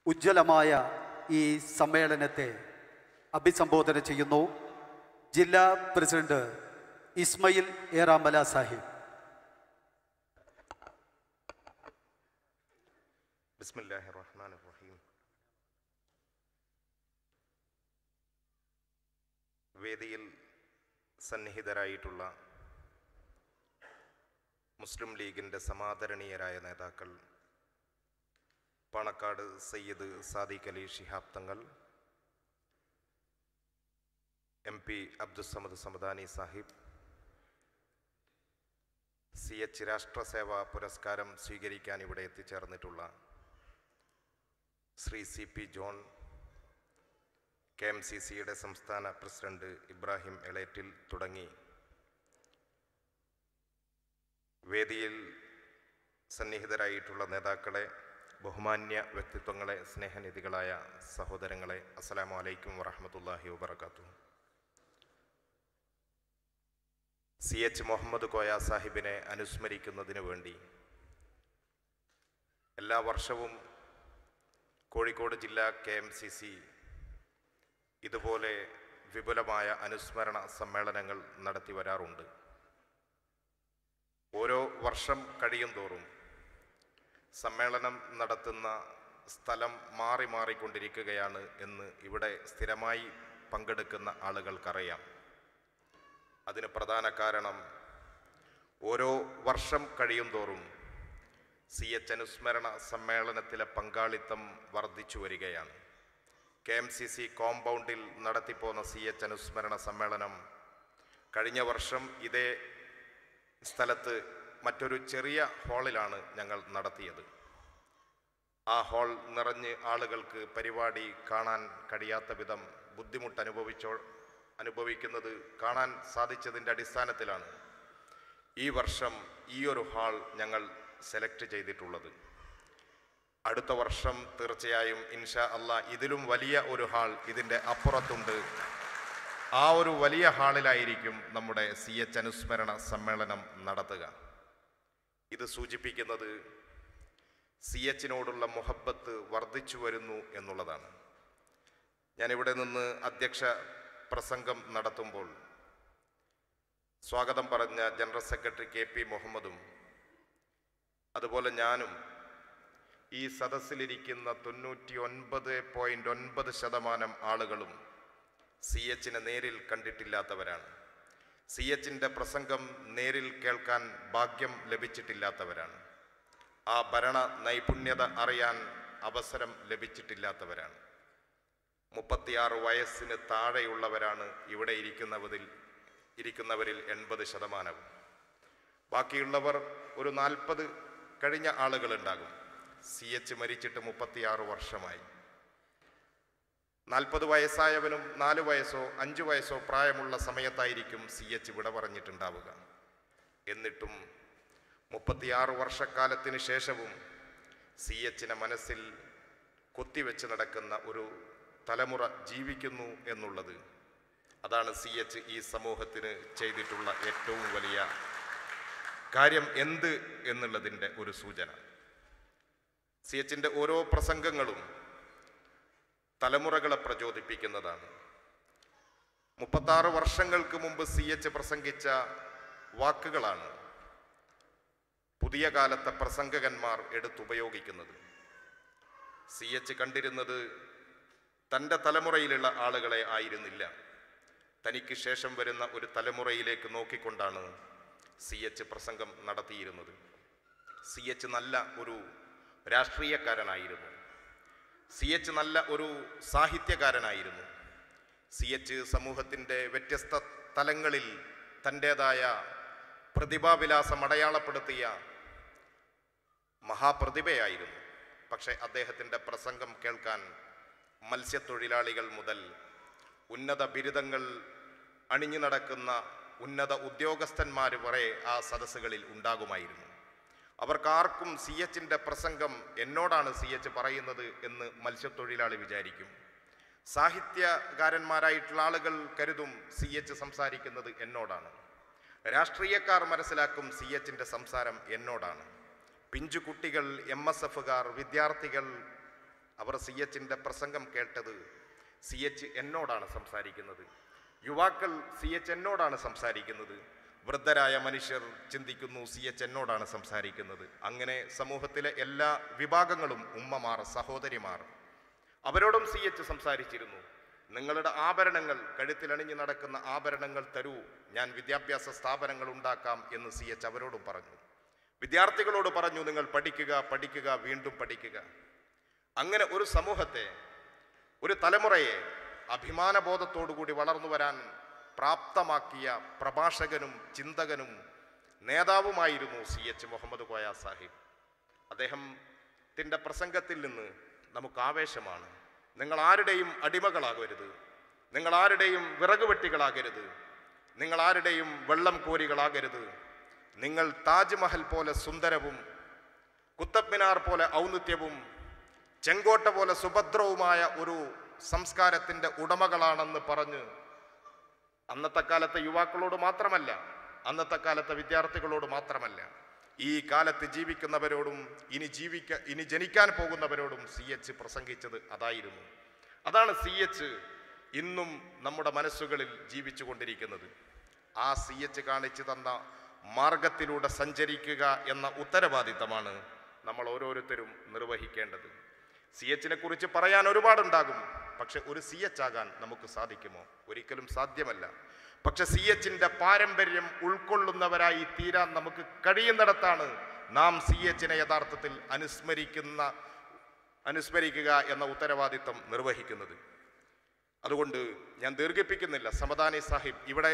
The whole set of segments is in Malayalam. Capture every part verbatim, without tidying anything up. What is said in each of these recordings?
ഉജ്ജ്വലമായ ഈ സമ്മേളനത്തെ അഭിസംബോധന ചെയ്യുന്നു ജില്ലാ പ്രസിഡന്റ് ഇസ്മയിൽ ഏറാമല സാഹിബ്. ബിസ്മില്ലാഹിർ റഹ്മാനിർ റഹീം. വേദിയിൽ സന്നിഹിതരായിട്ടുള്ള മുസ്ലിം ലീഗിൻ്റെ സമാദരണീയരായ നേതാക്കൾ, Panakkad Sayyid Sadiq Ali Shihab Thangal, M P Abdussamad Samadani Sahib, C H രാഷ്ട്രസേവാ പുരസ്കാരം സ്വീകരിക്കാൻ ഇവിടെ എത്തിച്ചേർന്നിട്ടുള്ള Shri C P John, K M C സിയുടെ സംസ്ഥാന പ്രസിഡന്റ് ഇബ്രാഹിം എളേറ്റിൽ തുടങ്ങി വേദിയിൽ സന്നിഹിതരായിട്ടുള്ള നേതാക്കളെ, ബഹുമാന്യ വ്യക്തിത്വങ്ങളെ, സ്നേഹനിധികളായ സഹോദരങ്ങളെ, അസ്സലാമു അലൈക്കും വറഹ്മത്തുള്ളാഹി വബറകാതുഹു. സി എച്ച് മുഹമ്മദ് കോയ സാഹിബിനെ അനുസ്മരിക്കുന്നതിന് വേണ്ടി എല്ലാ വർഷവും കോഴിക്കോട് ജില്ലാ കെ എം സി സി ഇതുപോലെ വിപുലമായ അനുസ്മരണ സമ്മേളനങ്ങൾ നടത്തി വരാറുണ്ട്. ഓരോ വർഷം കഴിയും തോറും സമ്മേളനം നടത്തുന്ന സ്ഥലം മാറി മാറിക്കൊണ്ടിരിക്കുകയാണ് എന്ന് ഇവിടെ സ്ഥിരമായി പങ്കെടുക്കുന്ന ആളുകൾക്കറിയാം. അതിന് പ്രധാന കാരണം ഓരോ വർഷം കഴിയും തോറും സി എച്ച് അനുസ്മരണ സമ്മേളനത്തിലെ പങ്കാളിത്തം വർദ്ധിച്ചു വരികയാണ്. കെ എം സി സി കോമ്പൗണ്ടിൽ നടത്തിപ്പോന്ന സി എച്ച് അനുസ്മരണ സമ്മേളനം കഴിഞ്ഞ വർഷം ഇതേ സ്ഥലത്ത് മറ്റൊരു ചെറിയ ഹാളിലാണ് ഞങ്ങൾ നടത്തിയത്. ആ ഹാൾ നിറഞ്ഞ് ആളുകൾക്ക് പരിപാടി കാണാൻ കഴിയാത്ത വിധം ബുദ്ധിമുട്ട് അനുഭവിച്ചോ അനുഭവിക്കുന്നത് കാണാൻ സാധിച്ചതിൻ്റെ അടിസ്ഥാനത്തിലാണ് ഈ വർഷം ഈ ഒരു ഹാൾ ഞങ്ങൾ സെലക്ട് ചെയ്തിട്ടുള്ളത്. അടുത്ത വർഷം തീർച്ചയായും ഇൻഷാ അല്ലാ ഇതിലും വലിയ ഒരു ഹാൾ ഇതിൻ്റെ അപ്പുറത്തുണ്ട്. ആ ഒരു വലിയ ഹാളിലായിരിക്കും നമ്മുടെ സി എച്ച് അനുസ്മരണ സമ്മേളനം നടത്തുക. ഇത് സൂചിപ്പിക്കുന്നത് സി എച്ചിനോടുള്ള മുഹബ്ബത്ത് വർദ്ധിച്ചു വരുന്നു എന്നുള്ളതാണ്. ഞാനിവിടെ നിന്ന് അധ്യക്ഷ പ്രസംഗം നടത്തുമ്പോൾ സ്വാഗതം പറഞ്ഞ ജനറൽ സെക്രട്ടറി കെ പി മുഹമ്മദും അതുപോലെ ഞാനും ഈ സദസ്സിലിരിക്കുന്ന തൊണ്ണൂറ്റി ഒൻപത് പോയിന്റ് ഒൻപത് ശതമാനം ആളുകളും സി എച്ചിനെ നേരിൽ കണ്ടിട്ടില്ലാത്തവരാണ്. സി എച്ചിൻ്റെ പ്രസംഗം നേരിൽ കേൾക്കാൻ ഭാഗ്യം ലഭിച്ചിട്ടില്ലാത്തവരാണ്. ആ ഭരണ നൈപുണ്യത അറിയാൻ അവസരം ലഭിച്ചിട്ടില്ലാത്തവരാണ്. മുപ്പത്തിയാറ് വയസ്സിന് താഴെയുള്ളവരാണ് ഇവിടെ ഇരിക്കുന്നവരിൽ ഇരിക്കുന്നവരിൽ എൺപത് ശതമാനവും. ബാക്കിയുള്ളവർ ഒരു നാൽപ്പത് കഴിഞ്ഞ ആളുകളുണ്ടാകും. സി എച്ച് മരിച്ചിട്ട് മുപ്പത്തിയാറ് വർഷമായി. നാൽപ്പത് വയസ്സായവനും നാല് വയസ്സോ അഞ്ച് വയസ്സോ പ്രായമുള്ള സമയത്തായിരിക്കും സി എച്ച് വിട പറഞ്ഞിട്ടുണ്ടാവുക. എന്നിട്ടും മുപ്പത്തിയാറ് വർഷക്കാലത്തിന് ശേഷവും സി എച്ചിനെ മനസ്സിൽ കൊത്തിവെച്ച് നടക്കുന്ന ഒരു തലമുറ ജീവിക്കുന്നു എന്നുള്ളത്, അതാണ് സി എച്ച് ഈ സമൂഹത്തിന് ചെയ്തിട്ടുള്ള ഏറ്റവും വലിയ കാര്യം എന്ത് എന്നുള്ളതിൻ്റെ ഒരു സൂചന. സി എച്ചിൻ്റെ ഓരോ പ്രസംഗങ്ങളും തലമുറകളെ പ്രചോദിപ്പിക്കുന്നതാണ്. മുപ്പത്താറ് വർഷങ്ങൾക്ക് മുമ്പ് സി എച്ച് പ്രസംഗിച്ച വാക്കുകളാണ് പുതിയ കാലത്തെ പ്രസംഗകന്മാർ എടുത്തുപയോഗിക്കുന്നത്. സി എച്ച് കണ്ടിരുന്നത് തൻ്റെ തലമുറയിലുള്ള ആളുകളെ ആയിരുന്നില്ല, തനിക്ക് ശേഷം വരുന്ന ഒരു തലമുറയിലേക്ക് നോക്കിക്കൊണ്ടാണ് സി എച്ച് പ്രസംഗം നടത്തിയിരുന്നത്. സി എച്ച് നല്ല ഒരു രാഷ്ട്രീയക്കാരനായിരുന്നു. സി എച്ച് നല്ല ഒരു സാഹിത്യകാരനായിരുന്നു. സി എച്ച് സമൂഹത്തിൻ്റെ വ്യത്യസ്ത തലങ്ങളിൽ തൻ്റേതായ പ്രതിഭാവിലാസം അടയാളപ്പെടുത്തിയ മഹാപ്രതിഭയായിരുന്നു. പക്ഷേ അദ്ദേഹത്തിൻ്റെ പ്രസംഗം കേൾക്കാൻ മത്സ്യത്തൊഴിലാളികൾ മുതൽ ഉന്നത ബിരുദങ്ങൾ അണിഞ്ഞു നടക്കുന്ന ഉന്നത ഉദ്യോഗസ്ഥന്മാർ വരെ ആ സദസ്സുകളിൽ ഉണ്ടാകുമായിരുന്നു. അവർക്കാർക്കും സി എച്ചിൻ്റെ പ്രസംഗം എന്നോടാണ് സി എച്ച് പറയുന്നത് എന്ന് മത്സ്യത്തൊഴിലാളി വിചാരിക്കും. സാഹിത്യകാരന്മാരായിട്ടുള്ള ആളുകൾ കരുതും സി എച്ച് സംസാരിക്കുന്നത് എന്നോടാണ്. രാഷ്ട്രീയക്കാർ മനസ്സിലാക്കും സി എച്ചിൻ്റെ സംസാരം എന്നോടാണ്. പിഞ്ചു കുട്ടികൾ, എം എസ് എഫുകാർ, വിദ്യാർത്ഥികൾ, അവർ സി എച്ചിൻ്റെ പ്രസംഗം കേട്ടത് സി എച്ച് എന്നോടാണ് സംസാരിക്കുന്നത്. യുവാക്കൾ സി എച്ച് എന്നോടാണ് സംസാരിക്കുന്നത്. വൃദ്ധരായ മനുഷ്യർ ചിന്തിക്കുന്നു സി എച്ച് എന്നോടാണ് സംസാരിക്കുന്നത്. അങ്ങനെ സമൂഹത്തിലെ എല്ലാ വിഭാഗങ്ങളും, ഉമ്മമാർ, സഹോദരിമാർ, അവരോടും സി എച്ച് സംസാരിച്ചിരുന്നു. നിങ്ങളുടെ ആഭരണങ്ങൾ, കഴുത്തിലണിഞ്ഞ് നടക്കുന്ന ആഭരണങ്ങൾ തരൂ, ഞാൻ വിദ്യാഭ്യാസ സ്ഥാപനങ്ങൾ ഉണ്ടാക്കാം എന്ന് സി എച്ച് അവരോടും പറഞ്ഞു. വിദ്യാർത്ഥികളോട് പറഞ്ഞു, നിങ്ങൾ പഠിക്കുക, പഠിക്കുക, വീണ്ടും പഠിക്കുക. അങ്ങനെ ഒരു സമൂഹത്തെ, ഒരു തലമുറയെ അഭിമാനബോധത്തോടുകൂടി വളർന്നു വരാൻ പ്രാപ്തമാക്കിയ പ്രഭാഷകനും ചിന്തകനും നേതാവുമായിരുന്നു സി എച്ച് മുഹമ്മദ് കോയ സാഹിബ്. അദ്ദേഹത്തിൻ്റെ പ്രസംഗത്തിൽ നിന്ന് നമുക്ക് ആവേശമാണ്. നിങ്ങൾ ആരുടെയും അടിമകളാകരുത്, നിങ്ങൾ ആരുടെയും വിറകുവെട്ടികളാകരുത്, നിങ്ങൾ ആരുടെയും വെള്ളം കോരികളാകരുത്. നിങ്ങൾ താജ്മഹൽ പോലെ സുന്ദരവും കുത്തബ് മിനാർ പോലെ ഔന്നത്യവും ചെങ്കോട്ട പോലെ സുഭദ്രവുമായ ഒരു സംസ്കാരത്തിൻ്റെ ഉടമകളാണെന്ന് പറഞ്ഞ് അന്നത്തെ കാലത്തെ യുവാക്കളോട് മാത്രമല്ല, അന്നത്തെ കാലത്തെ വിദ്യാർത്ഥികളോട് മാത്രമല്ല, ഈ കാലത്ത് ജീവിക്കുന്നവരോടും ഇനി ജീവിക്ക ഇനി ജനിക്കാൻ പോകുന്നവരോടും സി എച്ച് പ്രസംഗിച്ചത് അതായിരുന്നു. അതാണ് സി എച്ച് ഇന്നും നമ്മുടെ മനസ്സുകളിൽ ജീവിച്ചു കൊണ്ടിരിക്കുന്നത്. ആ സി എച്ച് കാണിച്ചു തന്ന മാർഗത്തിലൂടെ സഞ്ചരിക്കുക എന്ന ഉത്തരവാദിത്തമാണ് നമ്മൾ ഓരോരുത്തരും നിർവഹിക്കേണ്ടത്. സി എച്ചിനെ കുറിച്ച് പറയാൻ ഒരുപാടുണ്ടാകും. പക്ഷെ ഒരു സി എച്ച് ആകാൻ നമുക്ക് സാധിക്കുമോ? ഒരിക്കലും സാധ്യമല്ല. പക്ഷെ സി എച്ചിൻ്റെ പാരമ്പര്യം ഉൾക്കൊള്ളുന്നവരായി തീരാൻ നമുക്ക് കഴിയുന്നിടത്താണ് നാം സി എച്ചിനെ യഥാർത്ഥത്തിൽ അനുസ്മരിക്കുന്ന അനുസ്മരിക്കുക എന്ന ഉത്തരവാദിത്തം നിർവഹിക്കുന്നത്. അതുകൊണ്ട് ഞാൻ ദീർഘിപ്പിക്കുന്നില്ല. സമദാനി സാഹിബ് ഇവിടെ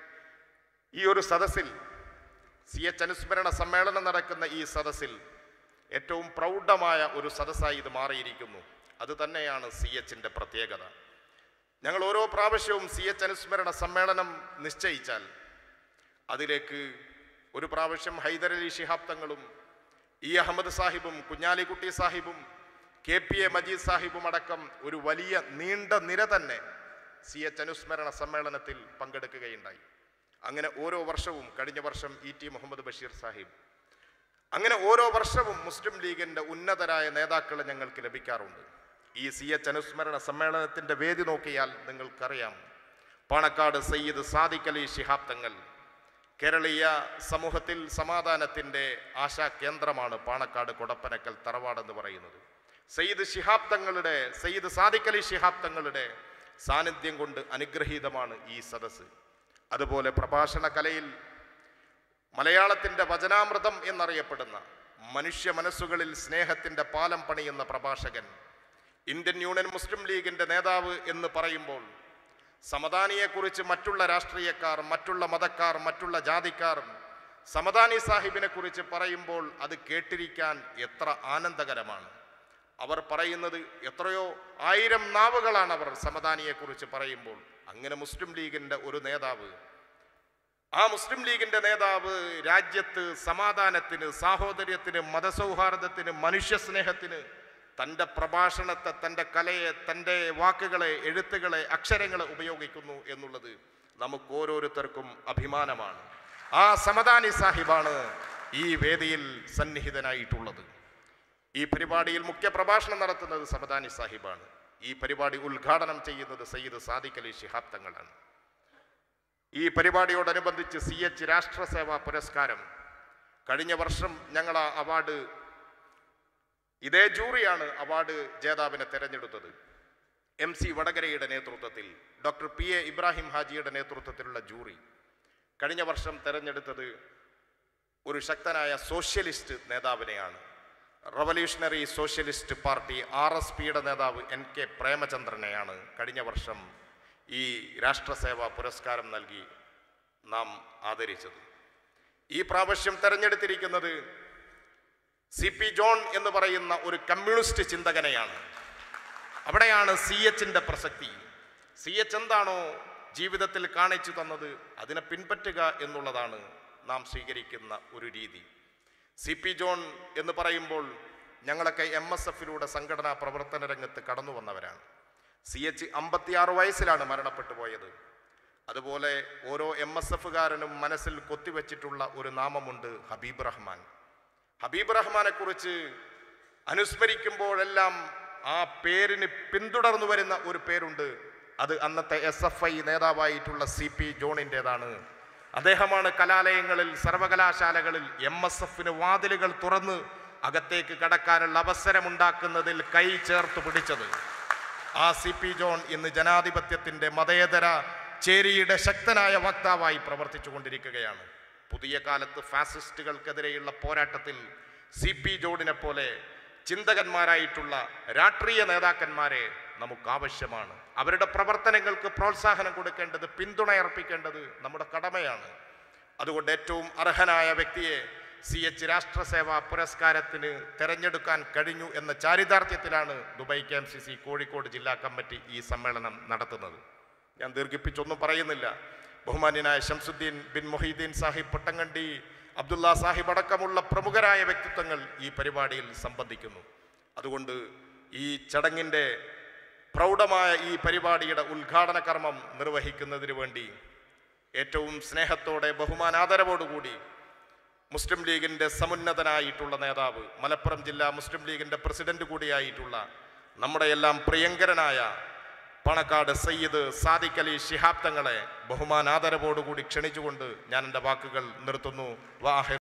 ഈ ഒരു സദസ്സിൽ, സി എച്ച് അനുസ്മരണ സമ്മേളനം നടക്കുന്ന ഈ സദസ്സിൽ ഏറ്റവും പ്രൗഢമായ ഒരു സദസ്സായി ഇത് മാറിയിരിക്കുന്നു. അത് തന്നെയാണ് സി എച്ചിൻ്റെ പ്രത്യേകത. ഞങ്ങൾ ഓരോ പ്രാവശ്യവും സി എച്ച് അനുസ്മരണ സമ്മേളനം നിശ്ചയിച്ചാൽ അതിലേക്ക് ഒരു പ്രാവശ്യം ഹൈദരലി ശിഹാബ് തങ്ങളും ഇ അഹമ്മദ് സാഹിബും കുഞ്ഞാലിക്കുട്ടി സാഹിബും കെ പി എ മജീദ് സാഹിബും അടക്കം ഒരു വലിയ നീണ്ട നിര തന്നെ സി എച്ച് അനുസ്മരണ സമ്മേളനത്തിൽ പങ്കെടുക്കുകയുണ്ടായി. അങ്ങനെ ഓരോ വർഷവും, കഴിഞ്ഞ വർഷം ഇ ടി മുഹമ്മദ് ബഷീർ സാഹിബ്, അങ്ങനെ ഓരോ വർഷവും മുസ്ലിം ലീഗിൻ്റെ ഉന്നതരായ നേതാക്കളെ ഞങ്ങൾക്ക് ലഭിക്കാറുണ്ട്. ഈ സി എച്ച് അനുസ്മരണ സമ്മേളനത്തിൻ്റെ വേദി നോക്കിയാൽ നിങ്ങൾക്കറിയാം, പാണക്കാട് സയ്യിദ് സാദിഖ് അലി ശിഹാബ് തങ്ങൾ. കേരളീയ സമൂഹത്തിൽ സമാധാനത്തിൻ്റെ ആശാ കേന്ദ്രമാണ് പാണക്കാട് കൊടപ്പനക്കൽ തറവാടെന്ന് പറയുന്നത്. സയ്യിദ് ശിഹാബ് തങ്ങളുടെ, സയ്യിദ് സാദിഖ് അലി ശിഹാബ് തങ്ങളുടെ സാന്നിധ്യം കൊണ്ട് അനുഗ്രഹീതമാണ് ഈ സദസ്സ്. അതുപോലെ പ്രഭാഷണ കലയിൽ മലയാളത്തിൻ്റെ വചനാമൃതം എന്നറിയപ്പെടുന്ന, മനുഷ്യ മനസ്സുകളിൽ സ്നേഹത്തിൻ്റെ പാലം പണിയുന്ന പ്രഭാഷകൻ, ഇന്ത്യൻ യൂണിയൻ മുസ്ലിം ലീഗിൻ്റെ നേതാവ് എന്ന് പറയുമ്പോൾ സമദാനിയെക്കുറിച്ച് മറ്റുള്ള രാഷ്ട്രീയക്കാർ, മറ്റുള്ള മതക്കാർ, മറ്റുള്ള ജാതിക്കാർ സമദാനി സാഹിബിനെ കുറിച്ച് പറയുമ്പോൾ അത് കേട്ടിരിക്കാൻ എത്ര ആനന്ദകരമാണ്. അവർ പറയുന്നത് എത്രയോ ആയിരം നാവുകളാണ് അവർ സമദാനിയെക്കുറിച്ച് പറയുമ്പോൾ. അങ്ങനെ മുസ്ലിം ലീഗിൻ്റെ ഒരു നേതാവ്, ആ മുസ്ലിം ലീഗിൻ്റെ നേതാവ് രാജ്യത്ത് സമാധാനത്തിന്, സാഹോദര്യത്തിന്, മതസൗഹാർദ്ദത്തിന്, മനുഷ്യസ്നേഹത്തിന് തൻ്റെ പ്രഭാഷണത്തെ, തൻ്റെ കലയെ, തൻ്റെ വാക്കുകളെ, എഴുത്തുകളെ, അക്ഷരങ്ങളെ ഉപയോഗിക്കുന്നു എന്നുള്ളത് നമുക്ക് ഓരോരുത്തർക്കും അഭിമാനമാണ്. ആ സമദാനി സാഹിബാണ് ഈ വേദിയിൽ സന്നിഹിതനായിട്ടുള്ളത്. ഈ പരിപാടിയിൽ മുഖ്യ പ്രഭാഷണം നടത്തുന്നത് സമദാനി സാഹിബാണ്. ഈ പരിപാടി ഉദ്ഘാടനം ചെയ്യുന്നത് സയ്യിദ് സാദിഖ് അലി ശിഹാബ് തങ്ങളാണ്. ഈ പരിപാടിയോടനുബന്ധിച്ച് സി എച്ച് രാഷ്ട്രസേവാ പുരസ്കാരം, കഴിഞ്ഞ വർഷം ഞങ്ങൾ ആ അവാർഡ്, ഇതേ ജൂറിയാണ് അവാർഡ് ജേതാവിനെ തെരഞ്ഞെടുത്തത്. എം സി വടകരയുടെ നേതൃത്വത്തിൽ, ഡോക്ടർ പി എ ഇബ്രാഹിം ഹാജിയുടെ നേതൃത്വത്തിലുള്ള ജൂറി കഴിഞ്ഞ വർഷം തെരഞ്ഞെടുത്തത് ഒരു ശക്തനായ സോഷ്യലിസ്റ്റ് നേതാവിനെയാണ്. Revolutionary socialist party R S പിയുടെ നേതാവ് എൻ കെ പ്രേമചന്ദ്രനെയാണ് കഴിഞ്ഞ വർഷം ഈ രാഷ്ട്രസേവാ പുരസ്കാരം നൽകി നാം ആദരിച്ചത്. ഈ പ്രാവശ്യം തെരഞ്ഞെടുത്തിരിക്കുന്നത് സി പി ജോൺ എന്ന് പറയുന്ന ഒരു കമ്മ്യൂണിസ്റ്റ് ചിന്തകനെയാണ്. അവിടെയാണ് സി എച്ചിൻ്റെ പ്രസക്തി. സി എച്ച് എന്താണോ ജീവിതത്തിൽ കാണിച്ചു തന്നത് അതിനെ പിൻപറ്റുക എന്നുള്ളതാണ് നാം സ്വീകരിക്കുന്ന ഒരു രീതി. സി പി ജോൺ എന്ന് പറയുമ്പോൾ ഞങ്ങളൊക്കെ എം എസ് എഫിലൂടെ സംഘടനാ പ്രവർത്തന രംഗത്ത് കടന്നു വന്നവരാണ്. സി എച്ച് അമ്പത്തിയാറ് വയസ്സിലാണ് മരണപ്പെട്ടു പോയത്. അതുപോലെ ഓരോ എം എസ് എഫുകാരനും മനസ്സിൽ കൊത്തിവെച്ചിട്ടുള്ള ഒരു നാമമുണ്ട്, ഹബീബ് റഹ്മാൻ. ഹബീബ് റഹ്മാനെ കുറിച്ച് അനുസ്മരിക്കുമ്പോഴെല്ലാം ആ പേരിന് പിന്തുടർന്നു വരുന്ന ഒരു പേരുണ്ട്. അത് അന്നത്തെ എസ് എഫ് ഐ നേതാവായിട്ടുള്ള സി പി ജോണിൻ്റെതാണ്. അദ്ദേഹമാണ് കലാലയങ്ങളിൽ, സർവകലാശാലകളിൽ എം എസ് എഫിന് വാതിലുകൾ തുറന്ന് അകത്തേക്ക് കടക്കാനുള്ള അവസരമുണ്ടാക്കുന്നതിൽ കൈ ചേർത്ത് പിടിച്ചത്. ആ സി പി ജോൺ ഇന്ന് ജനാധിപത്യത്തിൻ്റെ മതേതര ചേരിയുടെ ശക്തനായ വക്താവായി പ്രവർത്തിച്ചു കൊണ്ടിരിക്കുകയാണ്. പുതിയ കാലത്ത് ഫാസിസ്റ്റുകൾക്കെതിരെയുള്ള പോരാട്ടത്തിൽ സി പി ജോണിനെ പോലെ ചിന്തകന്മാരായിട്ടുള്ള രാഷ്ട്രീയ നേതാക്കന്മാരെ നമുക്ക് ആവശ്യമാണ്. അവരുടെ പ്രവർത്തനങ്ങൾക്ക് പ്രോത്സാഹനം കൊടുക്കേണ്ടത്, പിന്തുണയർപ്പിക്കേണ്ടത് നമ്മുടെ കടമയാണ്. അതുകൊണ്ട് ഏറ്റവും അർഹനായ വ്യക്തിയെ സി എച്ച് രാഷ്ട്രസേവാ പുരസ്കാരത്തിന് തിരഞ്ഞെടുക്കാൻ കഴിഞ്ഞു എന്ന ചാരിതാർത്ഥ്യത്തിലാണ് Dubai K M C C Kozhikode ജില്ലാ കമ്മിറ്റി ഈ സമ്മേളനം നടത്തുന്നത്. ഞാൻ ദീർഘിപ്പിച്ചൊന്നും പറയുന്നില്ല. ബഹുമാന്യനായ ശംസുദ്ദീൻ ബിൻ മൊഹീദ്ദീൻ സാഹിബ് പൊട്ടങ്കണ്ടി, അബ്ദുള്ള സാഹിബ് അടക്കമുള്ള പ്രമുഖരായ വ്യക്തിത്വങ്ങൾ ഈ പരിപാടിയിൽ സംബന്ധിക്കുന്നു. അതുകൊണ്ട് ഈ ചടങ്ങിൻ്റെ പ്രൗഢമായ ഈ പരിപാടിയുടെ ഉദ്ഘാടന കർമ്മം നിർവഹിക്കുന്നതിന് വേണ്ടി ഏറ്റവും സ്നേഹത്തോടെ, ബഹുമാനാദരവോടുകൂടി മുസ്ലിം ലീഗിൻ്റെ സമുന്നതനായിട്ടുള്ള നേതാവ്, മലപ്പുറം ജില്ലാ മുസ്ലിം ലീഗിൻ്റെ പ്രസിഡന്റ് കൂടിയായിട്ടുള്ള നമ്മുടെ എല്ലാം പ്രിയങ്കരനായ പണക്കാട് സയ്യിദ് സാദിഖ് അലി ശിഹാബ് തങ്ങളെ ബഹുമാനാദരവോടുകൂടി ക്ഷണിച്ചുകൊണ്ട് ഞാൻ എൻ്റെ വാക്കുകൾ നിർത്തുന്നു. വാഹിർ